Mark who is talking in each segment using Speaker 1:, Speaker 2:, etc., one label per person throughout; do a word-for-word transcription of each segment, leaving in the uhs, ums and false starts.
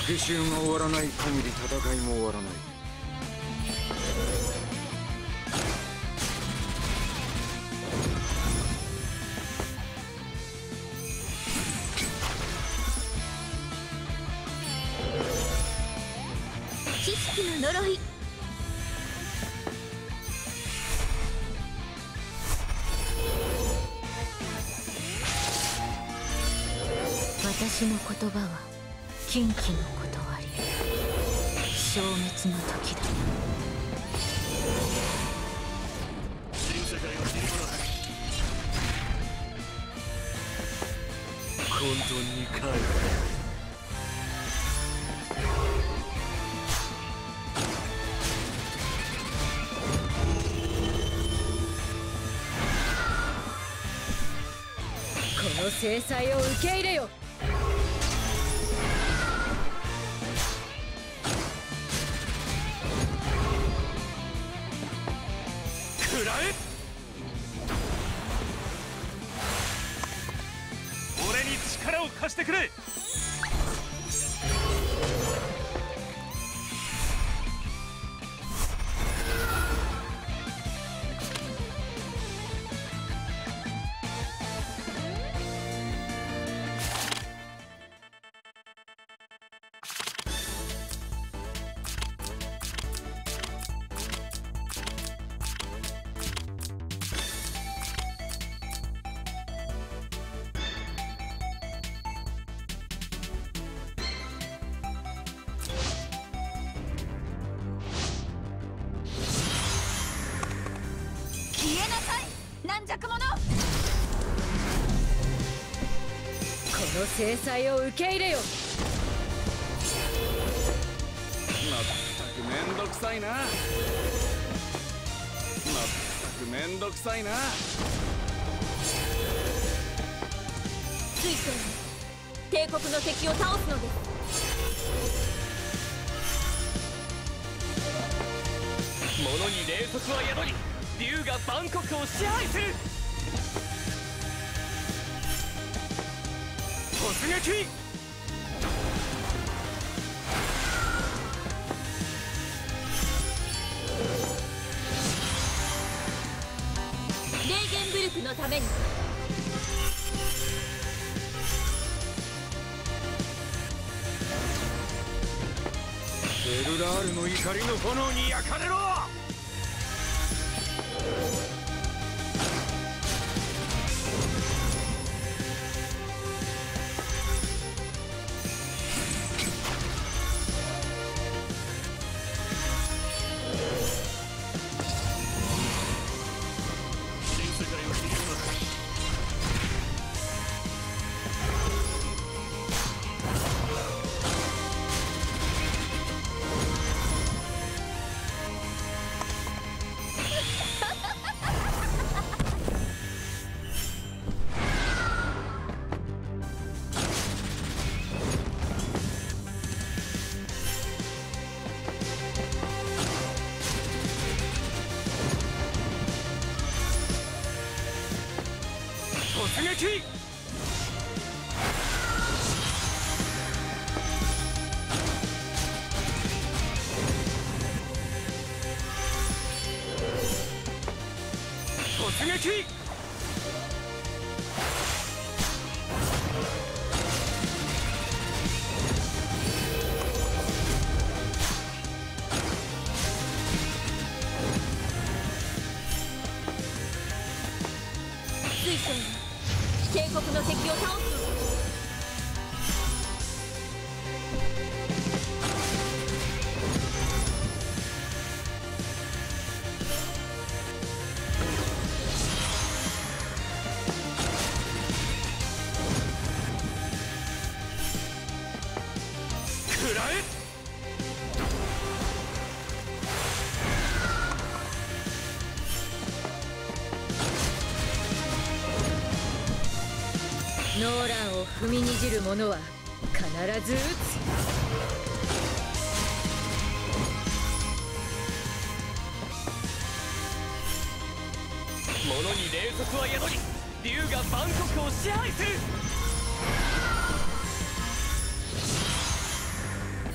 Speaker 1: 復讐が終わらない限り戦いも終わらない。
Speaker 2: 知識の呪い。私の言葉は禁忌の断り、消滅の時だ。
Speaker 3: 新世界を知り物だ。混沌に帰る。
Speaker 2: この制裁を受け入れよ。
Speaker 3: 食らえ。俺に力を貸してくれ。
Speaker 2: 軟弱者。この制裁を受け入れよ。
Speaker 1: まったくめんどくさいな。まったくめんどくさいな。
Speaker 2: 水晶に帝国の敵を倒すのです。
Speaker 3: 物に霊速は宿り、竜が万国を支配する。突撃。
Speaker 2: レーゲンブルクのために。
Speaker 1: ベルラールの怒りの炎に焼かれろ。突撃。突撃。
Speaker 2: 水晶に帝国の敵を倒すの。
Speaker 3: 食らえ。
Speaker 2: ノーランを踏みにじる者は必ず撃つ。
Speaker 3: 物に霊速は宿り、竜が万国を支配する。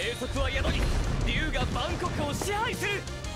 Speaker 3: 霊速は宿り竜が万国を支配する。